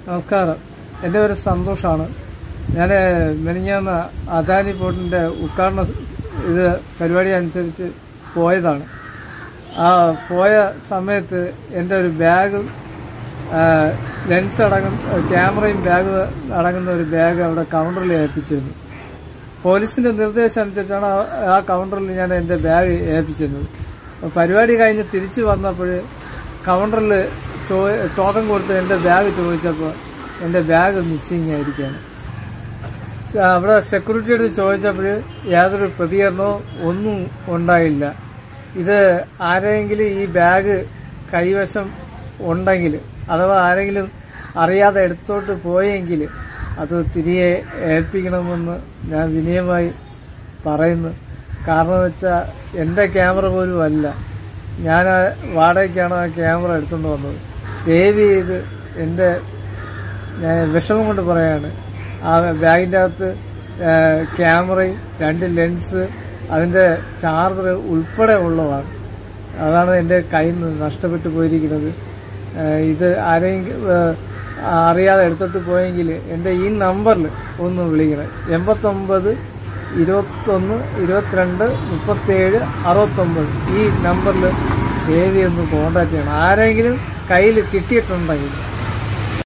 നമസ്കാരം. എൻ്റെ പേര് സന്തോഷാണ്. ഞാൻ മെനിഞ്ഞാന്ന് അദാനി പോർട്ടിൻ്റെ ഉദ്ഘാടന പരിപാടി അനുസരിച്ച് പോയതാണ്. ആ പോയ സമയത്ത് എൻ്റെ ഒരു ബാഗ്, ലെൻസ് ക്യാമറയും ബാഗ് അടങ്ങുന്ന ഒരു ബാഗ് അവിടെ കൗണ്ടറിൽ ഏൽപ്പിച്ചിരുന്നു. പോലീസിൻ്റെ നിർദ്ദേശം അനുസരിച്ചാണ് ആ കൗണ്ടറിൽ ഞാൻ എൻ്റെ ബാഗ് ഏൽപ്പിച്ചിരുന്നത്. പരിപാടി കഴിഞ്ഞ് തിരിച്ചു വന്നപ്പോൾ കൗണ്ടറിൽ ടോക്കൺ കൊടുത്ത് എൻ്റെ ബാഗ് ചോദിച്ചപ്പോൾ എൻ്റെ ബാഗ് മിസ്സിങ് ആയിരിക്കുകയാണ്. അവിടെ സെക്യൂരിറ്റിയോട് ചോദിച്ചപ്പോൾ യാതൊരു പ്രതികരണവും ഒന്നും ഉണ്ടായില്ല. ഇത് ആരെങ്കിലും ഈ ബാഗ് കൈവശം ഉണ്ടെങ്കിൽ അഥവാ ആരെങ്കിലും അറിയാതെ എടുത്തോട്ട് പോയെങ്കിൽ അത് തിരികെ ഏൽപ്പിക്കണമെന്ന് ഞാൻ വിനയമായി പറയുന്നു. കാരണം വെച്ചാൽ എൻ്റെ ക്യാമറ പോലും അല്ല, ഞാൻ വാടകയ്ക്കാണ് ആ ക്യാമറ എടുത്തുകൊണ്ട് വന്നത്. ദയവ് ചെയ്ത് എൻ്റെ ഞാൻ വിഷമം കൊണ്ട് പറയാണ്, ആ ബാഗിൻ്റെ അകത്ത് ക്യാമറയും 2 ലെൻസ്, അതിൻ്റെ ചാർജർ ഉൾപ്പെടെ ഉള്ളതാണ്. അതാണ് എൻ്റെ കയ്യിൽ നിന്ന് നഷ്ടപ്പെട്ടു പോയിരിക്കുന്നത്. ഇത് ആരെങ്കിലും അറിയാതെ എടുത്തിട്ട് പോയെങ്കിൽ എൻ്റെ ഈ നമ്പറിൽ ഒന്ന് വിളിക്കണം. 89 21 22 37 69 ഈ നമ്പറിൽ ദയവായി ഒന്ന് കോൺടാക്ട് ചെയ്യണം. ആരെങ്കിലും കയ്യിൽ കിട്ടിയിട്ടുണ്ടെങ്കിൽ